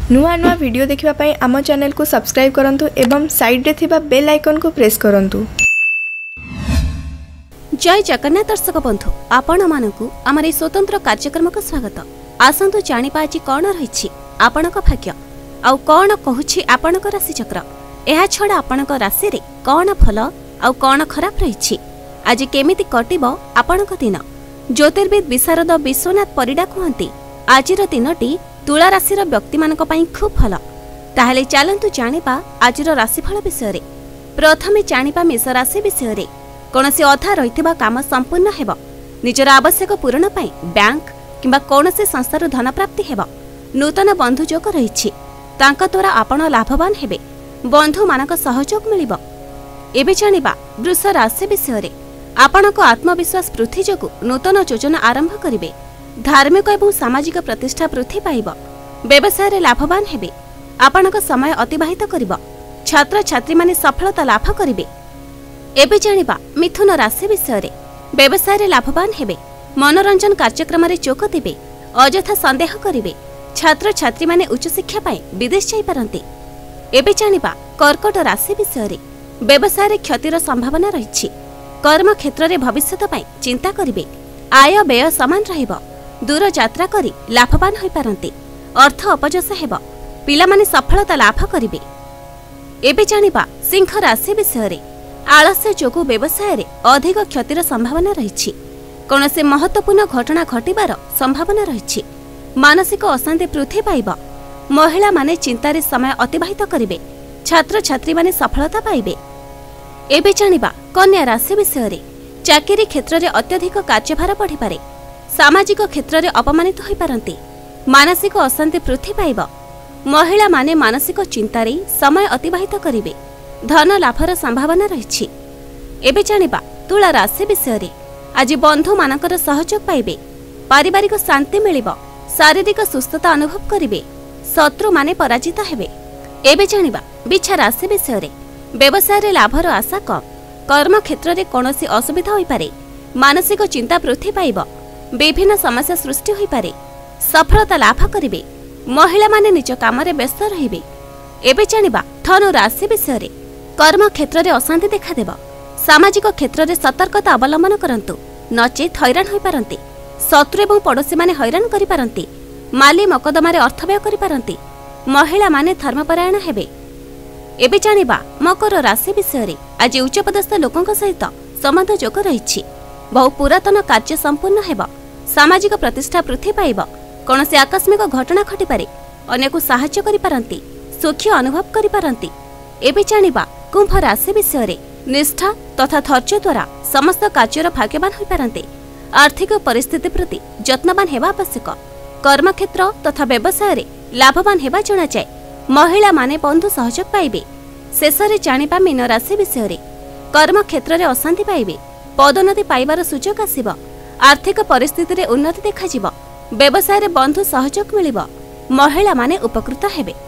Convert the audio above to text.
नुआ नुआ वीडियो देखिबा पई आम चैनल को सब्सक्राइब करंतु एवं साइड रे थिबा बेल आइकन को प्रेस करंतु। जय जगन्नाथ दर्शक बंधु आपण मानकु आमर स्वतंत्र कार्यक्रम को स्वागत। आसंतु जानिबा आज कौन रही आपणक भाग्य आउ कौन कहूछि आपणक राशि चक्र। एहा छडा आपणक राशि रे कौन भल आउ कौन खराब रही आज केमिति कटिबो आपणक दिन। ज्योतिर्विद विशारद विश्वनाथ परिडा कहती आजिर दिनटी तुला राशि व्यक्ति मानक पई खूब भल। ताहले चलंतु जानिबा आजिर राशिफल विषय। प्रथमे जानिबा मेष राशि विषय। कोनोसी अधा रहितबा काम संपूर्ण हेबो। निजर आवश्यक पूरण पई बैंक किंबा कोनोसी संस्थार धन प्राप्ति हेबो। नूतन बंधु जोग रहिछि तांका द्वारा आपण लाभवान हेबे। बंधु मानक सहयोग मिलिबो। एबे जानिबा वृष राशि विषय। आपणक आत्मविश्वास वृद्धि जोगु नूतन योजना आरंभ करिवे। धार्मिक एवं सामाजिक प्रतिष्ठा वृद्धि पाइब। व्यवसाय लाभवान हेबे। आपणक समय अतिबाहित करिब। छात्र छात्री माने सफलता लाभ करिवे। एबे जानिबा मिथुन राशि विषय। व्यवसाय लाभवान हेबे। मनोरंजन कार्यक्रम रे जोग देबे। अଯଥା संदेह करिवे। छात्र छात्री माने उच्च शिक्षा पाए विदेश जाई पारंती। एबे जानिबा कर्कट राशि विषय। व्यवसाय क्षतिर संभावना रहिछि। कर्म क्षेत्र रे भविष्यत पाए चिंता करिवे। आय व्यय समान रहिबो। दूर यात्रा करी लाभवान होई पारंती। अर्थ अपजस हेबो। पिला माने सफलता लाभ करिवे। एबे जानिबा सिंह राशि विषय। आलस्य जोगु व्यवसाय रे अधिक क्षतिर संभावना रहिछि। कोनोसे महत्वपूर्ण घटना घटिबार संभावना रहिछि। मानसिक अशांति वृद्धि पाइब। महिला माने चिंतारे समय अतिबाहित करिवे। छात्र छात्री माने सफलता पाइबे। एबे जानिबा कन्या राशि विषय। चाकरी क्षेत्र रे अत्यधिक कार्यभार बढ़ी पारे। सामाजिक क्षेत्र रे अपमानित होई पारंती। मानसिक अशांति वृद्धि पाइब। महिला माने मानसिक चिंतारे समय अतिबाहित करिवे। धन लाभर संभावना रहिछि। एबे जानिबा तुला राशि विषय। आज बंधु मानकर सहयोग पाइबे। पारिवारिक शांति मिलिब। शारीरिक सुस्थता अनुभव करिवे। शत्रु माने पराजित हेबे। एबे जानिबा बिच्छा राशि विषय। व्यवसाय लाभर आशा कम। कर्म क्षेत्र रे कोनोसी असुविधा होई पारे। मानसिक चिंता वृद्धि पाइब। विभिन्न समस्या सृष्टि होई पारे। सफलता लाभ करिवे। महिला माने निज काम रे व्यस्त रहिबे। एबे जानिबा धनु राशि विषय। कर्म क्षेत्र रे अशांति देखा देबो। सामाजिक क्षेत्र रे सतर्कता अवलंबन करंतु नचेत हैरान होई पारंती। शत्रु एवं पड़ोशी माने हैरान करि पारंती। माली मकदमा रे अर्थ व्यय करि पारंती। महिला माने धर्मपरायण हेबे। एबे जानिबा मकर राशि विषय। आज उच्चपदस्थ लोकंक सहित संबंध जोग रहिछि। बहु पुरातन कार्य संपूर्ण हेबो। सामाजिक प्रतिष्ठा वृद्धि पाइब। कोनोसी आकस्मिक घटना घटि पारे। अन्य को सहाय्य करि पारंती। सुखी अनुभव करि पारंती। एबे जानिबा कुंभ राशि विषय। निष्ठा तथा धैर्य द्वारा समस्त कार्यर भाग्यवान होई पारंते। आर्थिक परिस्थिति प्रति यत्नवान हेबा आवश्यक। कर्म क्षेत्र तथा व्यवसाय रे लाभवान हेबा जणा जाय। महिला माने बंधु सहयोग पाइबे। शेष रे जानिबा मीन राशि विषय। कर्म क्षेत्र रे अशांति पाइबे। पदोन्नति पाइबार सुযোଗ आसीबो। आर्थिक परिस्थिति रे उन्नति देखा जिवो। व्यवसाय रे बंधु सहयोग मिलिबो। महिला माने उपकृत हेबे।